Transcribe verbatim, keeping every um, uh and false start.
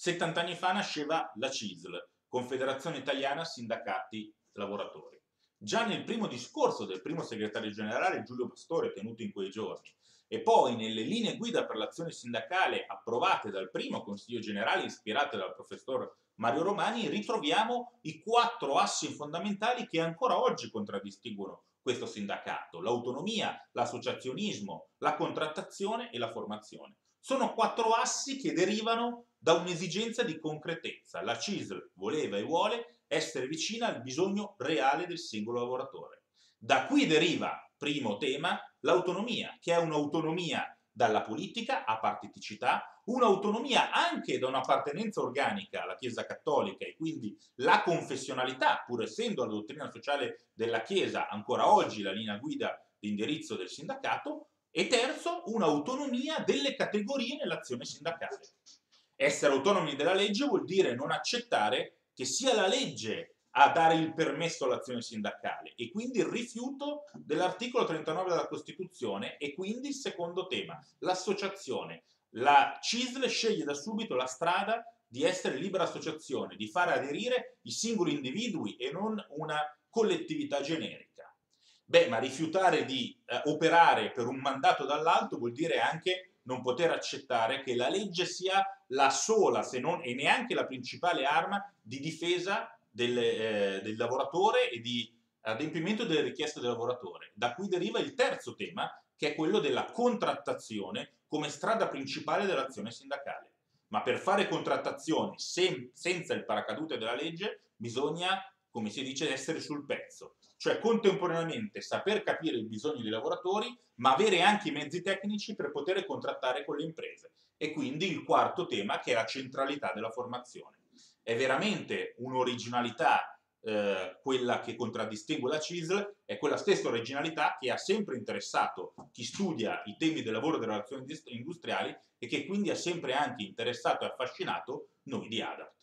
settanta anni fa nasceva la C I S L, Confederazione Italiana Sindacati Lavoratori. Già nel primo discorso del primo segretario generale Giulio Pastore, tenuto in quei giorni, e poi nelle linee guida per l'azione sindacale approvate dal primo Consiglio Generale, ispirate dal professor Mario Romani, ritroviamo i quattro assi fondamentali che ancora oggi contraddistinguono questo sindacato: l'autonomia, l'associazionismo, la contrattazione e la formazione. Sono quattro assi che derivano da un'esigenza di concretezza. La C I S L voleva e vuole essere vicina al bisogno reale del singolo lavoratore. Da qui deriva, primo tema, l'autonomia, che è un'autonomia dalla politica a partiticità, un'autonomia anche da un'appartenenza organica alla Chiesa Cattolica, e quindi la confessionalità, pur essendo la dottrina sociale della Chiesa ancora oggi la linea guida di indirizzo del sindacato, e terzo, un'autonomia delle categorie nell'azione sindacale. Essere autonomi della legge vuol dire non accettare che sia la legge a dare il permesso all'azione sindacale, e quindi il rifiuto dell'articolo trentanove della Costituzione. E quindi il secondo tema, l'associazione. La C I S L sceglie da subito la strada di essere libera associazione, di fare aderire i singoli individui e non una collettività generica. Beh, ma rifiutare di eh, operare per un mandato dall'alto vuol dire anche non poter accettare che la legge sia la sola, se non e neanche la principale arma di difesa del, eh, del lavoratore e di adempimento delle richieste del lavoratore. Da cui deriva il terzo tema, che è quello della contrattazione come strada principale dell'azione sindacale. Ma per fare contrattazione sem- senza il paracadute della legge bisogna, come si dice, essere sul pezzo, cioè contemporaneamente saper capire i bisogni dei lavoratori, ma avere anche i mezzi tecnici per poter contrattare con le imprese. E quindi il quarto tema, che è la centralità della formazione. È veramente un'originalità eh, quella che contraddistingue la C I S L, è quella stessa originalità che ha sempre interessato chi studia i temi del lavoro e delle relazioni industriali, e che quindi ha sempre anche interessato e affascinato noi di ADAPT.